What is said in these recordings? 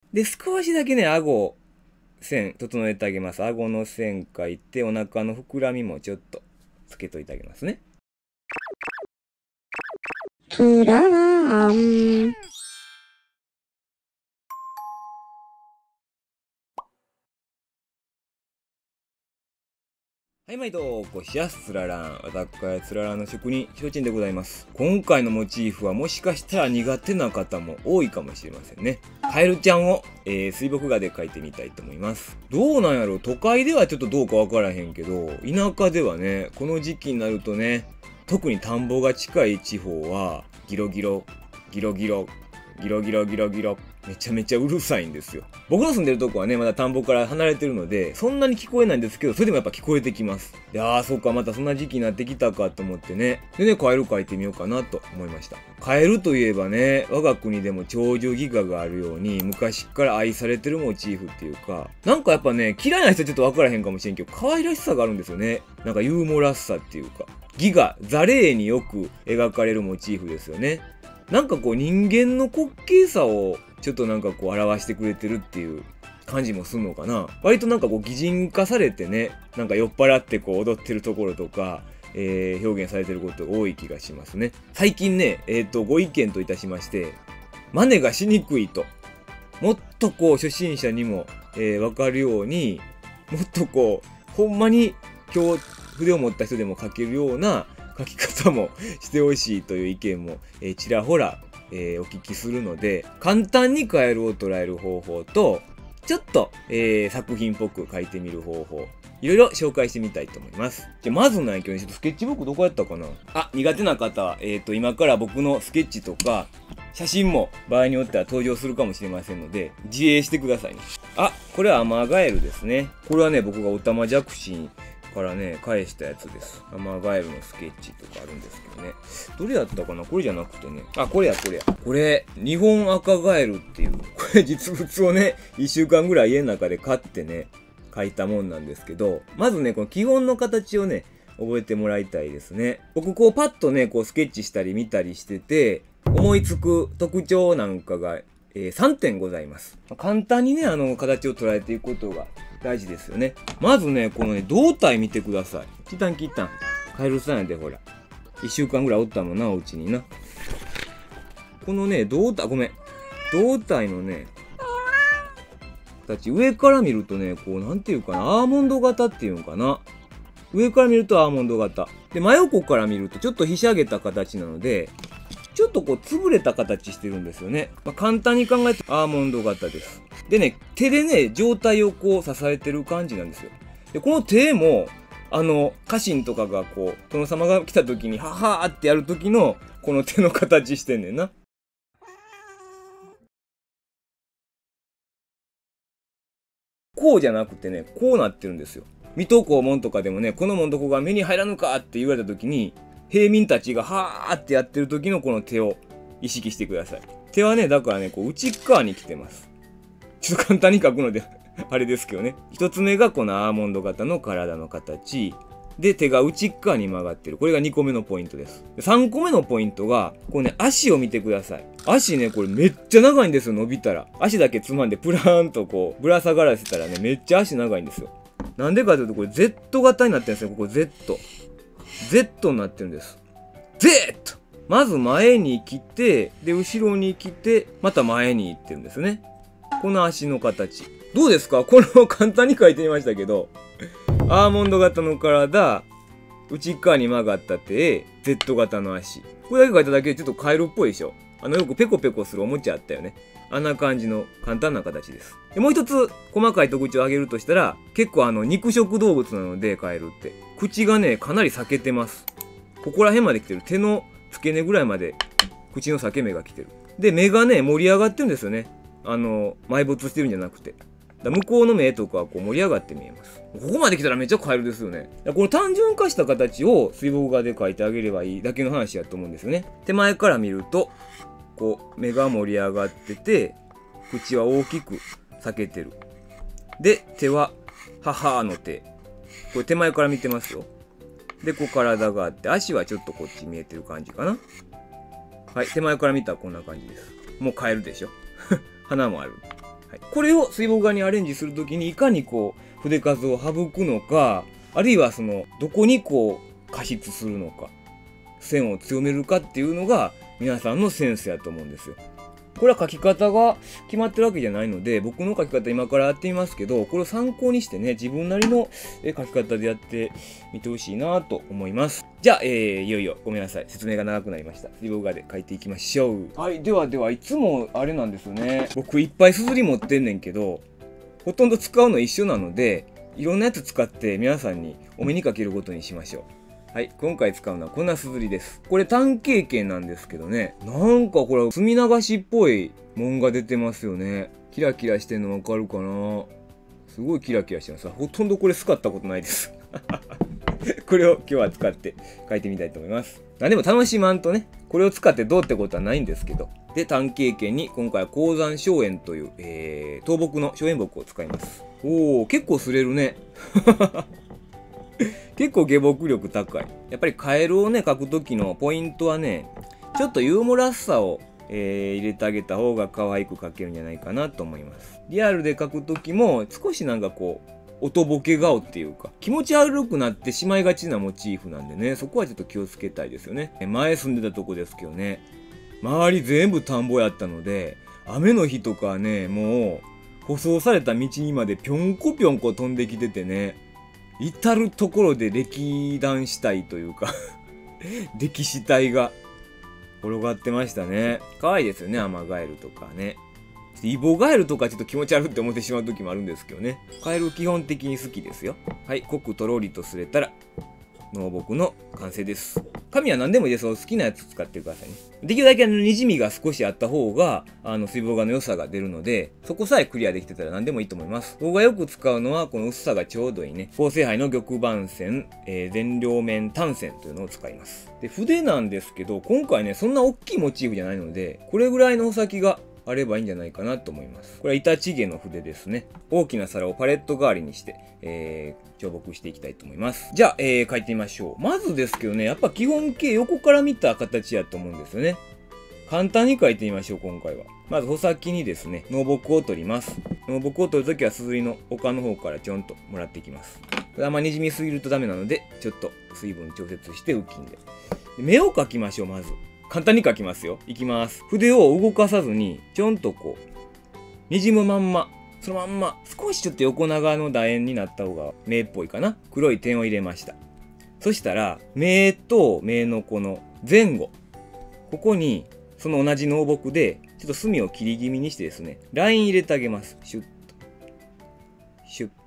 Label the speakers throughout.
Speaker 1: で、少しだけね、顎、線、整えてあげます。顎の線描いて、お腹の膨らみもちょっとつけといてあげますね。プラーン。はい、毎度、こしやすつららん。わたっかやつららんの職人、ひろちんでございます。今回のモチーフはもしかしたら苦手な方も多いかもしれませんね。カエルちゃんを、水墨画で描いてみたいと思います。どうなんやろ、都会ではちょっとどうかわからへんけど、田舎ではね、この時期になるとね、特に田んぼが近い地方は、ギロギロ、ギロギロ、ギロギロギロギロ、めちゃめちゃうるさいんですよ。僕の住んでるとこはね、まだ田んぼから離れてるので、そんなに聞こえないんですけど、それでもやっぱ聞こえてきます。いやー、そうか、またそんな時期になってきたかと思ってね。でね、カエル描いてみようかなと思いました。カエルといえばね、我が国でも鳥獣戯画があるように、昔から愛されてるモチーフっていうか、なんかやっぱね、嫌いな人はちょっとわからへんかもしれんけど、可愛らしさがあるんですよね。なんかユーモラスさっていうか。戯画、座麗によく描かれるモチーフですよね。なんかこう人間の滑稽さをちょっとなんかこう表してくれてるっていう感じもすんのかな。割となんかこう擬人化されてね、なんか酔っ払ってこう踊ってるところとか、表現されてることが多い気がしますね。最近ね、ご意見といたしまして、真似がしにくいと。もっとこう初心者にも、わかるように、もっとこう、ほんまに今日筆を持った人でも描けるような書き方もしてほしいという意見も、ちらほら、お聞きするので、簡単にカエルを捉える方法と、ちょっと、作品っぽく書いてみる方法、いろいろ紹介してみたいと思います。じゃまずないけど、ちょっとスケッチブックどこやったかなあ、苦手な方は、今から僕のスケッチとか、写真も場合によっては登場するかもしれませんので、自衛してくださいね。あ、これはアマガエルですね。これはね、僕がオタマジャクシからね、返したやつです。アマガエルのスケッチとかあるんですけどね。どれやったかなこれじゃなくてね。あ、これや、これや。これ、日本赤ガエルっていう、これ実物をね、1週間ぐらい家の中で買ってね、描いたもんなんですけど、まずね、この基本の形をね、覚えてもらいたいですね。僕こうパッとね、こうスケッチしたり見たりしてて、思いつく特徴なんかが、3点ございます。簡単にね、形を捉えていくことが大事ですよね。まずね、このね、胴体見てください。キタンキタン。カエルさんやで、ほら。1週間ぐらいおったもんな、お家にな。このね、胴体のね、形、上から見るとね、こう、なんていうかな、アーモンド型っていうのかな。上から見るとアーモンド型。で、真横から見るとちょっとひしゃげた形なので、ちょっとこう、潰れた形してるんですよね。簡単に考えてアーモンド型です。でね、手でね、上体をこう支えてる感じなんですよ。で、この手も、家臣とかがこう、殿様が来た時に、ははーってやる時の、この手の形してんねんな。こうじゃなくてね、こうなってるんですよ。水戸黄門とかでもね、この門どこが目に入らぬかって言われた時に、平民たちがはーってやってる時のこの手を意識してください。手はね、だからね、こう内側に来てます。ちょっと簡単に書くのであれですけどね。一つ目がこのアーモンド型の体の形。で、手が内側に曲がってる。これが2個目のポイントです。3個目のポイントが、こうね、足を見てください。足ね、これめっちゃ長いんですよ、伸びたら。足だけつまんでプラーンとこう、ぶら下がらせたらね、めっちゃ足長いんですよ。なんでかというと、これ Z 型になってるんですよ、ここ Z。Z になってるんです。Z! まず前に来て、で、後ろに来て、また前に行ってるんですね。この足の形。どうですかこの簡単に書いてみましたけど、アーモンド型の体、内側に曲がった手、Z 型の足。これだけ書いただけでちょっとカエルっぽいでしょ。よくペコペコするおもちゃあったよね。あんな感じの簡単な形です。でもう一つ細かい特徴を挙げるとしたら、結構肉食動物なのでカエルって。口がね、かなり裂けてます。ここら辺まで来てる。手の付け根ぐらいまで口の裂け目が来てる。で、目がね、盛り上がってるんですよね。埋没してるんじゃなくて。向こうの目とかはこう盛り上がって見えます。ここまで来たらめっちゃカエルですよね。この単純化した形を水墨画で描いてあげればいいだけの話やと思うんですよね。手前から見ると、こう目が盛り上がってて、口は大きく裂けてる。で、手は母の手。これ手前から見てますよ。で、こう体があって、足はちょっとこっち見えてる感じかな。はい、手前から見たらこんな感じです。もうカエルでしょ。鼻もある。 はい、これを水墨画にアレンジするときにいかにこう筆数を省くのか、あるいはそのどこにこう加筆するのか、線を強めるかっていうのが皆さんのセンスやと思うんですよ。これは書き方が決まってるわけじゃないので、僕の書き方今からやってみますけど、これを参考にしてね、自分なりの書き方でやってみてほしいなと思います。じゃあ、いよいよごめんなさい。説明が長くなりました。水墨画で書いていきましょう。はい、ではいつもあれなんですよね。僕いっぱいすずり持ってんねんけど、ほとんど使うの一緒なので、いろんなやつ使って皆さんにお目にかけることにしましょう。はい、今回使うのはこんなすずりです。これ単形剣なんですけどね、なんかこれ墨流しっぽい紋が出てますよね。キラキラしてんのわかるかな？すごいキラキラしてます。ほとんどこれ使ったことないです。これを今日は使って書いてみたいと思います。でも楽しまんとね、これを使ってどうってことはないんですけど。で、単形剣に今回は鉱山松煙という、倒木の松煙木を使います。おー、結構擦れるね。結構下木力高い。やっぱりカエルをね、描くときのポイントはね、ちょっとユーモラスさを、入れてあげた方が可愛く描けるんじゃないかなと思います。リアルで描くときも少しなんかこう、おとぼけ顔っていうか、気持ち悪くなってしまいがちなモチーフなんでね、そこはちょっと気をつけたいですよね。前住んでたとこですけどね、周り全部田んぼやったので、雨の日とかはね、もう、舗装された道にまでぴょんこぴょんこ飛んできててね、至るところで歴代死体というか歴史体が転がってましたね。可愛いですよね、アマガエルとかね。イボガエルとかちょっと気持ち悪って思ってしまう時もあるんですけどね。カエル基本的に好きですよ。はい、濃くとろりとすれたら農木の完成です。紙は何でもいいです。好きなやつ使ってくださいね。できるだけにじみが少しあった方が水墨画の良さが出るので、そこさえクリアできてたら何でもいいと思います。僕がよく使うのはこの薄さがちょうどいいね、高性杯の玉盤線、全両面単線というのを使います。で、筆なんですけど、今回ね、そんな大きいモチーフじゃないので、これぐらいの穂先があればいいんじゃないかなと思います。これはイタチゲの筆ですね。大きな皿をパレット代わりにして、彫刻していきたいと思います。じゃあ、描いてみましょう。まずですけどね、やっぱ基本形横から見た形やと思うんですよね。簡単に描いてみましょう、今回は。まず穂先にですね、濃木を取ります。濃木を取るときはすずりの丘の方からちょんともらっていきます。あんまにじみすぎるとダメなので、ちょっと水分調節して浮きんで。目を描きましょう、まず。簡単に描きますよ。いきます。筆を動かさずに、ちょんとこう、にじむまんま、そのまんま、少しちょっと横長の楕円になった方が目っぽいかな。黒い点を入れました。そしたら、目と目のこの前後、ここに、その同じ濃木で、ちょっと隅を切り気味にしてですね、ライン入れてあげます。シュッと。シュッ。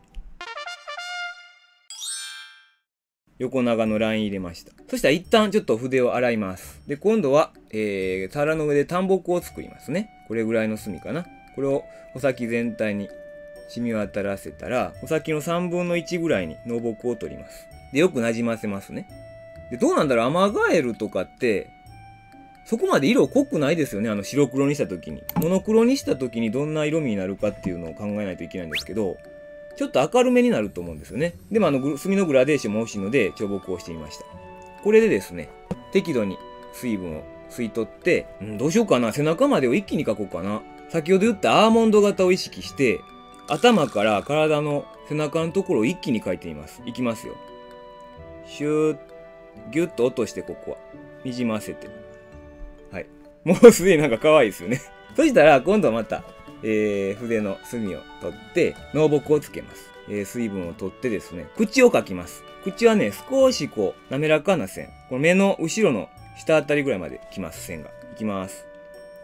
Speaker 1: 横長のライン入れました。そしたら一旦ちょっと筆を洗います。で、今度は、皿の上で単木を作りますね。これぐらいの隅かな。これを穂先全体に染み渡らせたら、穂先の3分の1ぐらいに濃木を取ります。で、よくなじませますね。で、どうなんだろう、アマガエルとかって、そこまで色濃くないですよね。白黒にした時に。モノクロにした時にどんな色味になるかっていうのを考えないといけないんですけど、ちょっと明るめになると思うんですよね。でも墨のグラデーションも欲しいので、彫刻をしてみました。これでですね、適度に水分を吸い取って、どうしようかな。背中までを一気に描こうかな。先ほど言ったアーモンド型を意識して、頭から体の背中のところを一気に描いてみます。いきますよ。シューッ、ギュッと落としてここは。にじませて。はい。もうすでになんか可愛いですよね。そしたら、今度はまた、筆の墨を取って、濃木をつけます。水分を取ってですね、口を描きます。口はね、少しこう、滑らかな線。この目の後ろの下あたりぐらいまで来ます、線が。いきます。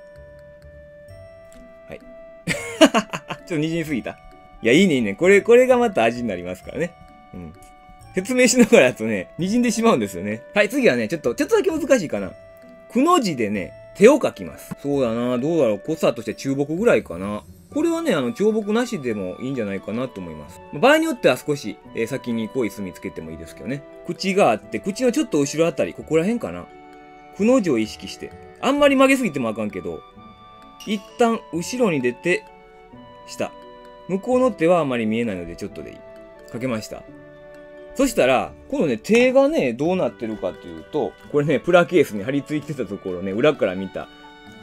Speaker 1: はい。ちょっとにじみすぎた。いや、いいね、いいね。これがまた味になりますからね。うん。説明しながらだとね、にじんでしまうんですよね。はい、次はね、ちょっとだけ難しいかな。くの字でね、手を描きます。そうだな、どうだろう、濃さとして中木ぐらいかな。これはね、彫木なしでもいいんじゃないかなと思います。場合によっては少し、先に濃い墨つけてもいいですけどね。口があって、口のちょっと後ろあたり、ここら辺かな。くの字を意識して。あんまり曲げすぎてもあかんけど、一旦後ろに出て、下。向こうの手はあまり見えないのでちょっとでいい。描けました。そしたら、このね、手がね、どうなってるかっていうと、これね、プラケースに貼り付いてたところね、裏から見た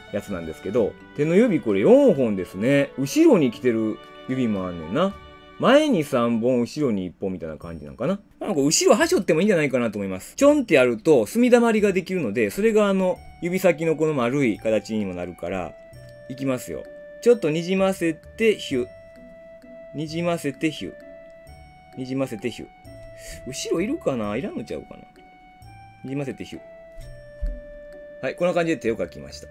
Speaker 1: やつなんですけど、手の指これ4本ですね。後ろに来てる指もあんねんな。前に3本、後ろに1本みたいな感じなんかな。なんか後ろはしょってもいいんじゃないかなと思います。ちょんってやると墨溜まりができるので、それが指先のこの丸い形にもなるから、いきますよ。ちょっとにじませて、ヒュ。にじませて、ヒュ。にじませて、ヒュ。後ろいるかないらんのちゃうかな。にじませて、ヒュ。はい、こんな感じで手を描きました。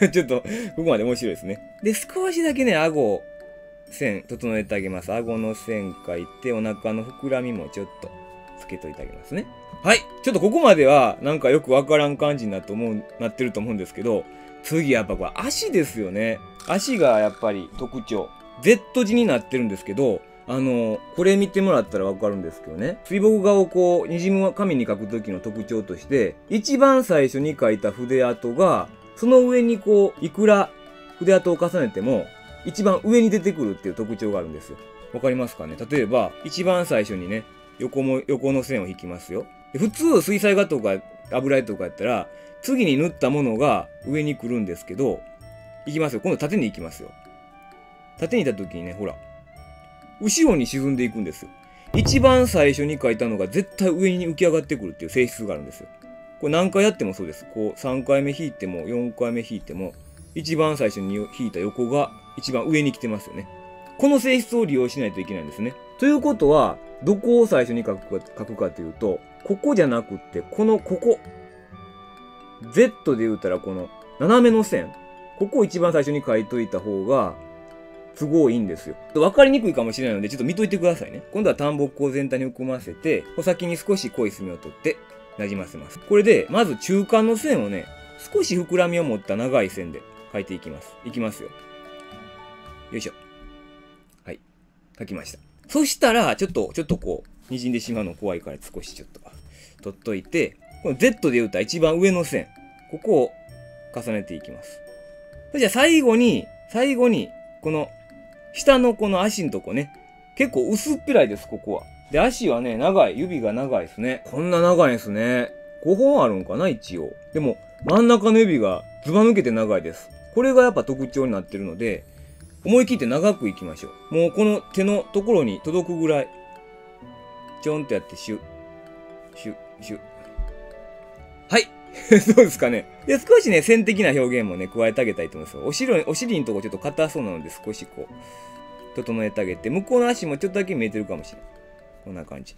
Speaker 1: ちょっと、ここまで面白いですね。で、少しだけね、顎、線、整えてあげます。顎の線描いて、お腹の膨らみもちょっと、つけといてあげますね。はい、ちょっとここまでは、なんかよくわからん感じになってると思うんですけど、次やっぱこれ足ですよね。足がやっぱり特徴。Z 字になってるんですけど、これ見てもらったらわかるんですけどね。水墨画をこう、にじむ紙に描く時の特徴として、一番最初に描いた筆跡が、その上にこう、いくら筆跡を重ねても、一番上に出てくるっていう特徴があるんですよ。わかりますかね？例えば、一番最初にね、横の線を引きますよ。で普通、水彩画とか油絵とかやったら、次に塗ったものが上に来るんですけど、いきますよ。今度縦に行きますよ。縦に行った時にね、ほら。後ろに沈んでいくんですよ。一番最初に描いたのが絶対上に浮き上がってくるっていう性質があるんですよ。これ何回やってもそうです。こう3回目引いても4回目引いても一番最初に引いた横が一番上に来てますよね。この性質を利用しないといけないんですね。ということは、どこを最初に描くかというと、ここじゃなくって、ここ。Z で言うたらこの斜めの線。ここを一番最初に描いといた方が、都合いいんですよ。わかりにくいかもしれないので、ちょっと見といてくださいね。今度は淡墨を全体に含ませて、穂先に少し濃い墨を取って馴染ませます。これで、まず中間の線をね、少し膨らみを持った長い線で描いていきます。いきますよ。よいしょ。はい。描きました。そしたら、ちょっとこう、滲んでしまうの怖いから少しちょっと取っといて、この Z で言うたら一番上の線、ここを重ねていきます。そして最後に、この、下のこの足のとこね。結構薄っぺらいです、ここは。で、足はね、長い。指が長いですね。こんな長いんですね。5本あるんかな、一応。でも、真ん中の指がずば抜けて長いです。これがやっぱ特徴になってるので、思い切って長くいきましょう。もうこの手のところに届くぐらい。ちょんとやって、シュッ、シュッ、シュッ。はい。どうですかね。で、少しね、線的な表現もね、加えてあげたいと思います。お尻のとこちょっと硬そうなので、少しこう、整えてあげて、向こうの足もちょっとだけ見えてるかもしれない。こんな感じ。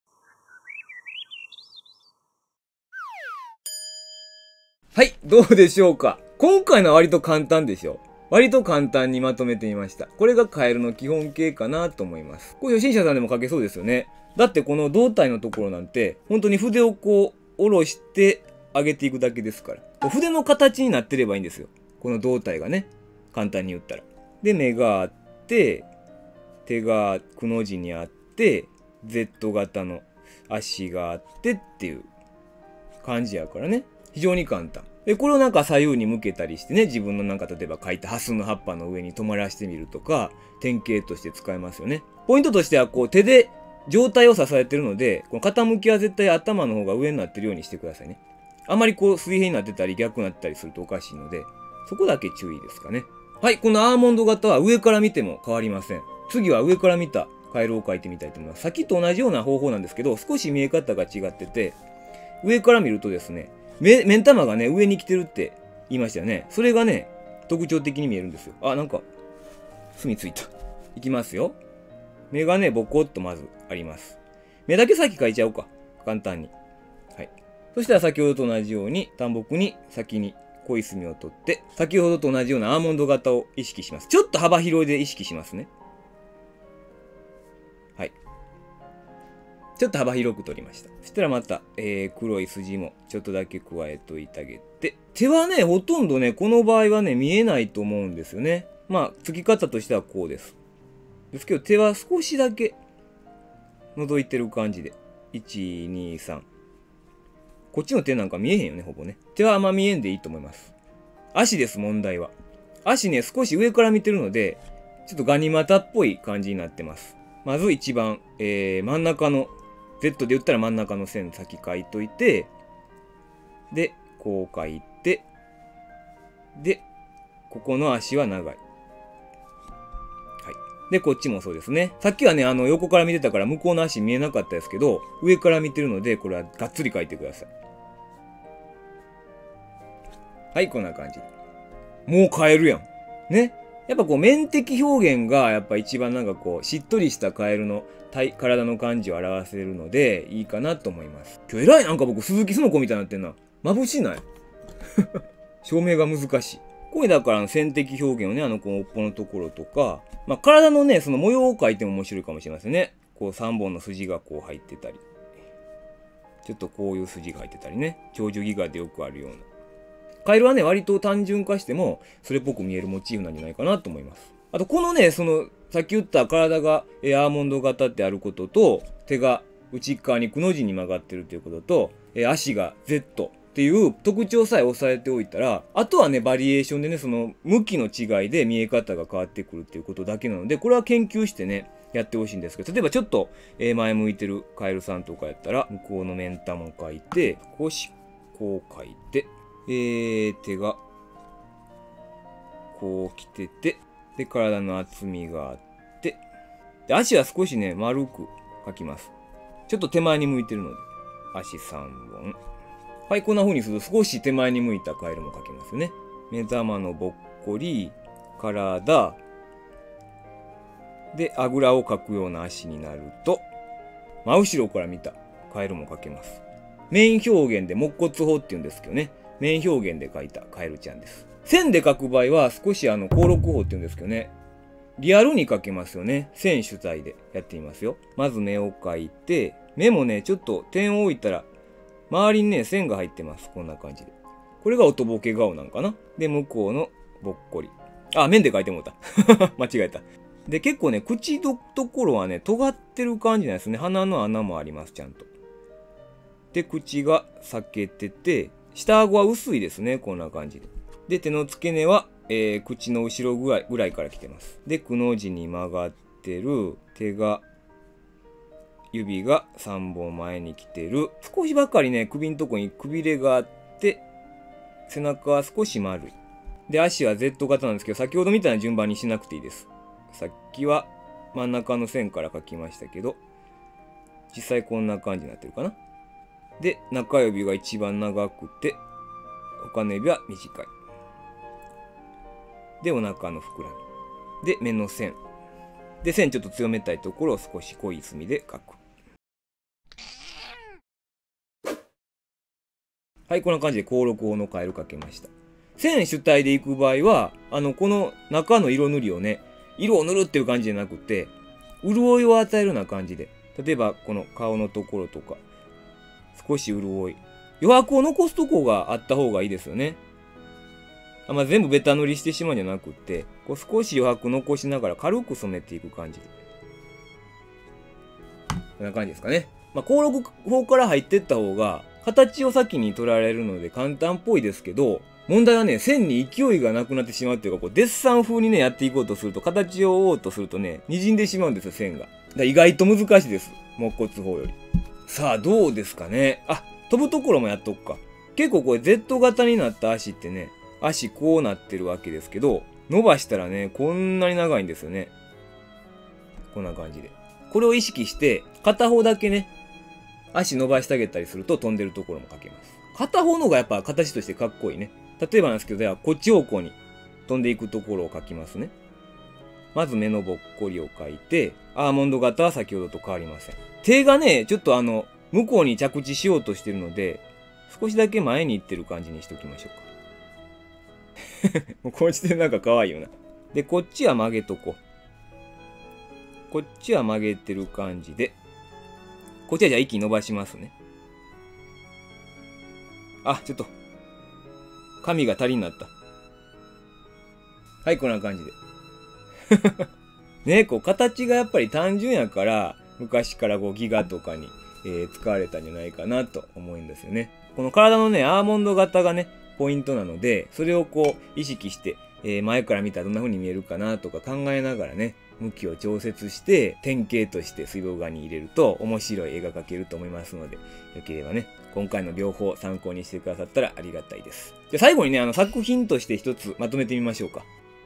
Speaker 1: はい、どうでしょうか。今回のは割と簡単でしょ。割と簡単にまとめてみました。これがカエルの基本形かなと思います。これ初心者さんでも描けそうですよね。だってこの胴体のところなんて、本当に筆をこう、下ろして、上げていくだけですから。筆の形になってればいいんですよ。この胴体がね。簡単に言ったら。で、目があって、手がくの字にあって、Z 型の足があってっていう感じやからね。非常に簡単。で、これをなんか左右に向けたりしてね、自分のなんか例えば描いたハスの葉っぱの上に止まらしてみるとか、典型として使えますよね。ポイントとしてはこう手で上体を支えてるので、この傾きは絶対頭の方が上になってるようにしてくださいね。あまりこう水平になってたり逆になったりするとおかしいので、そこだけ注意ですかね。はい、このアーモンド型は上から見ても変わりません。次は上から見たカエルを描いてみたいと思います。さっきと同じような方法なんですけど、少し見え方が違ってて、上から見るとですね、目ん玉がね、上に来てるって言いましたよね。それがね、特徴的に見えるんですよ。あ、なんか、墨ついた。いきますよ。目がね、ボコッとまずあります。目だけ先描いちゃおうか。簡単に。はい。そしたら先ほどと同じように、淡墨に先に濃い墨を取って、先ほどと同じようなアーモンド型を意識します。ちょっと幅広いで意識しますね。はい。ちょっと幅広く取りました。そしたらまた、黒い筋もちょっとだけ加えといてあげて。手はね、ほとんどね、この場合はね、見えないと思うんですよね。まあ、つき方としてはこうです。ですけど、手は少しだけ覗いてる感じで。1、2、3。こっちの手なんか見えへんよね、ほぼね。手はあんま見えんでいいと思います。足です、問題は。足ね、少し上から見てるので、ちょっとガニ股っぽい感じになってます。まず一番、真ん中の、Z で言ったら真ん中の線先書いといて、で、こう書いて、で、 ここの足は長い。はい。で、こっちもそうですね。さっきはね、横から見てたから向こうの足見えなかったですけど、上から見てるので、これはがっつり描いてください。はい、こんな感じ。もうカエルやん。ね。やっぱこう、面的表現が、やっぱ一番なんかこう、しっとりしたカエルの体の感じを表せるので、いいかなと思います。今日偉いなんか僕、鈴木園子みたいになってんな。眩しいない照明が難しい。これだから線的表現をね、このおっぽのところとか、まあ、体のね、その模様を描いても面白いかもしれませんね。こう3本の筋がこう入ってたり。ちょっとこういう筋が入ってたりね。長寿ギガでよくあるような。カエルはね、割と単純化しても、それっぽく見えるモチーフなんじゃないかなと思います。あと、このね、さっき言った体がアーモンド型ってあることと、手が内側にくの字に曲がってるということと、足が Z。っていう特徴さえ押さえておいたら、あとはね、バリエーションでね、その向きの違いで見え方が変わってくるっていうことだけなので、これは研究してね、やってほしいんですけど、例えばちょっと前向いてるカエルさんとかやったら、向こうの目ん玉を描いて、こう描いて、手がこう来てて、で、体の厚みがあって、で、足は少しね、丸く描きます。ちょっと手前に向いてるので、足3本。はい、こんな風にすると少し手前に向いたカエルも描けますよね。目玉のぼっこり、体、で、あぐらを描くような足になると、真後ろから見たカエルも描けます。メイン表現で木骨法って言うんですけどね。メイン表現で描いたカエルちゃんです。線で描く場合は少し光録法って言うんですけどね。リアルに描けますよね。線主体でやってみますよ。まず目を描いて、目もね、ちょっと点を置いたら、周りにね、線が入ってます。こんな感じで。これがおとぼけ顔なんかな。で、向こうのぼっこり。あ、面で描いてもうた。間違えた。で、結構ね、口のところはね、尖ってる感じなんですね。鼻の穴もあります、ちゃんと。で、口が裂けてて、下顎は薄いですね。こんな感じで。で、手の付け根は、口の後ろぐらいから来てます。で、くの字に曲がってる。指が3本前に来てる。少しばかりね、首のとこにくびれがあって、背中は少し丸い。で、足は Z 型なんですけど、先ほどみたいな順番にしなくていいです。さっきは真ん中の線から描きましたけど、実際こんな感じになってるかな。で、中指が一番長くて、他の指は短い。で、お腹の膨らみ。で、目の線。で、線ちょっと強めたいところを少し濃い墨で描く。はい、こんな感じで光録法のカエル描けました。線主体でいく場合は、この中の色塗りをね、色を塗るっていう感じじゃなくて、潤いを与えるような感じで、例えばこの顔のところとか、少し潤い。余白を残すとこがあった方がいいですよね。全部ベタ塗りしてしまうんじゃなくって、こう少し余白残しながら軽く染めていく感じで。こんな感じですかね。光録法から入っていった方が、形を先に取られるので簡単っぽいですけど、問題はね、線に勢いがなくなってしまうっていうか、こうデッサン風にね、やっていこうとすると、形を追おうとするとね、滲んでしまうんですよ、線が。意外と難しいです。木骨法より。さあ、どうですかね。あ、飛ぶところもやっとくか。結構これ Z 型になった足ってね、足こうなってるわけですけど、伸ばしたらね、こんなに長いんですよね。こんな感じで。これを意識して、片方だけね、足伸ばしてあげたりすると飛んでるところも描けます。片方のがやっぱ形としてかっこいいね。例えばなんですけど、ではこっち方向に飛んでいくところを描きますね。まず目のぼっこりを描いて、アーモンド型は先ほどと変わりません。手がね、ちょっと向こうに着地しようとしてるので、少しだけ前に行ってる感じにしておきましょうか。もうこの時点でなんか可愛いよな。で、こっちは曲げとこう。こっちは曲げてる感じで、こっちはじゃあ息伸ばしますね。あ、ちょっと、紙が足りになった。はい、こんな感じで。ね、こう、形がやっぱり単純やから、昔からこう、ギガとかに、使われたんじゃないかなと思うんですよね。この体のね、アーモンド型がね、ポイントなので、それをこう、意識して、前から見たらどんな風に見えるかなとか考えながらね、向きを調節して、典型として水墨画に入れると面白い絵が描けると思いますので、よければね、 今回の両方参考にしてくださったらありがたいです。じゃあ最後にね、作品として一つまとめてみましょうか。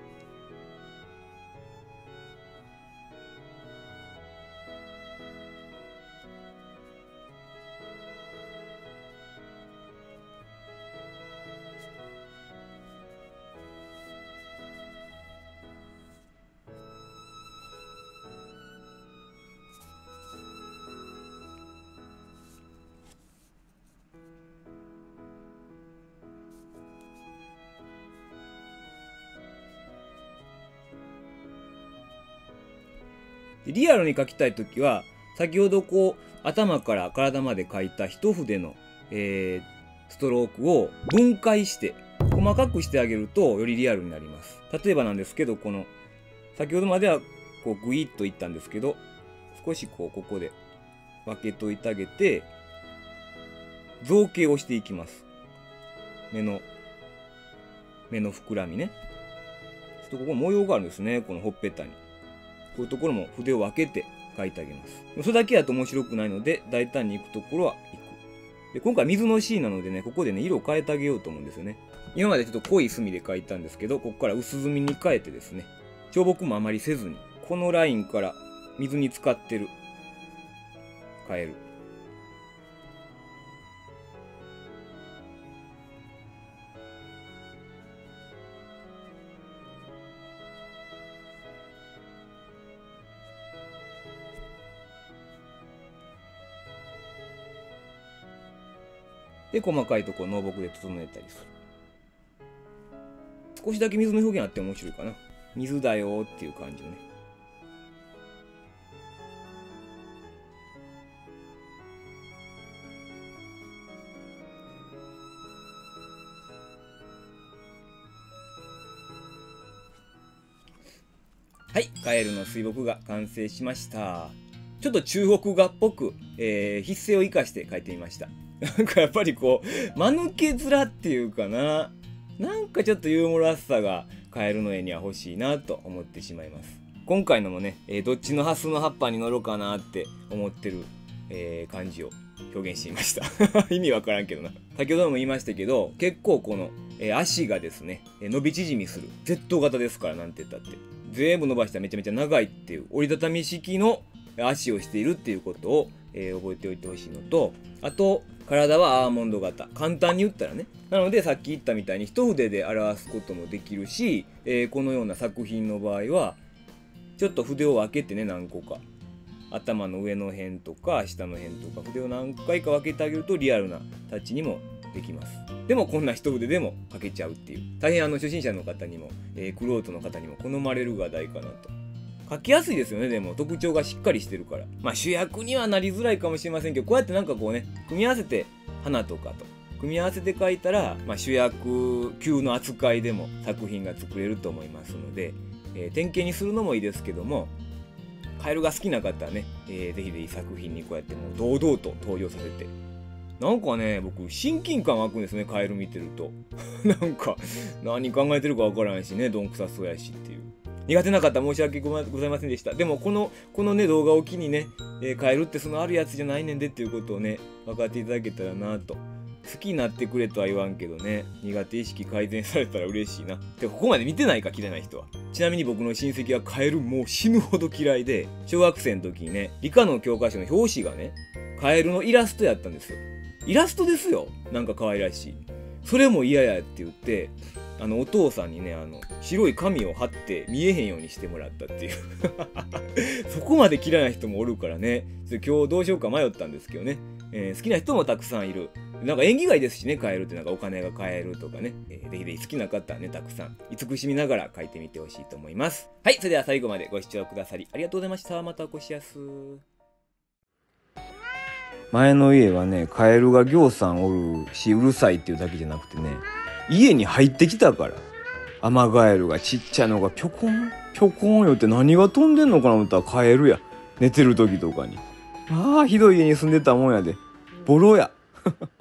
Speaker 1: リアルに描きたいときは、先ほどこう頭から体まで描いた一筆の、ストロークを分解して細かくしてあげるとよりリアルになります。例えばなんですけど、この先ほどまではこうグイッといったんですけど、少しここで分けといてあげて造形をしていきます。目の膨らみね。ちょっとここ模様があるんですね、このほっぺたに。こういうところも筆を分けて描いてあげます。それだけだと面白くないので、大胆に行くところは行く。で、今回水のシーンなのでね、ここでね、色を変えてあげようと思うんですよね。今までちょっと濃い墨で描いたんですけど、ここから薄墨に変えてですね、彫刻もあまりせずに、このラインから水に浸かってる、変える。で、細かいところ濃墨で整えたりする。少しだけ水の表現あって面白いかな。水だよっていう感じのね。はい、カエルの水墨画完成しました。ちょっと中国画っぽく、筆勢を生かして描いてみました。なんかやっぱりこう、間抜け面っていうかな。なんかちょっとユーモラスさがカエルの絵には欲しいなと思ってしまいます。今回のもね、どっちのハスの葉っぱに乗ろうかなって思ってる、感じを表現してみました。意味わからんけどな。先ほども言いましたけど、結構この、足がですね、伸び縮みする。Z 型ですから、なんて言ったって。全部伸ばしたらめちゃめちゃ長いっていう折りたたみ式の足をしているっていうことを、覚えておいてほしいのと、あと体はアーモンド型、簡単に言ったらね。なのでさっき言ったみたいに一筆で表すこともできるし、このような作品の場合はちょっと筆を分けてね、何個か頭の上の辺とか下の辺とか筆を何回か分けてあげるとリアルなタッチにもできます。でもこんな一筆でも描けちゃうっていう、大変初心者の方にも、玄人の方にも好まれる画題かなと。描きやすいですよね。でも特徴がしっかりしてるから、まあ主役にはなりづらいかもしれませんけど、こうやってなんかこうね、組み合わせて花とかと組み合わせて描いたら、まあ、主役級の扱いでも作品が作れると思いますので、典型にするのもいいですけども、カエルが好きな方はね、ぜひぜひ作品にこうやってもう堂々と登場させて、なんかね、僕親近感湧くんですね、カエル見てると。なんか何考えてるかわからんしね、どんくさそうやしっていう。苦手な方申し訳ございませんでした。でもこのね、動画を機にね、カエルってそのあるやつじゃないねんでっていうことをね、分かっていただけたらなと。好きになってくれとは言わんけどね、苦手意識改善されたら嬉しいな。で、ここまで見てないか、嫌いな人は。ちなみに僕の親戚はカエルもう死ぬほど嫌いで、小学生の時にね、理科の教科書の表紙がね、カエルのイラストやったんですよ。イラストですよ。なんか可愛らしい。それも嫌やって言って、お父さんにね、白い紙を貼って見えへんようにしてもらったっていう。そこまで嫌いな人もおるからね、今日どうしようか迷ったんですけどね。好きな人もたくさんいる。なんか縁起がいいですしね、カエルってなんかお金が買えるとかね。ぜひぜひ好きな方はね、たくさん慈しみながら描いてみてほしいと思います。はい、それでは最後までご視聴くださりありがとうございました。またお越しやす。前の家はね、カエルがぎょうさんおるし、うるさいっていうだけじゃなくてね、家に入ってきたから。アマガエルがちっちゃいのがぴょこんぴょこんよって、何が飛んでんのかな思ったらカエルや。寝てる時とかに。ああ、ひどい家に住んでたもんやで。ボロや。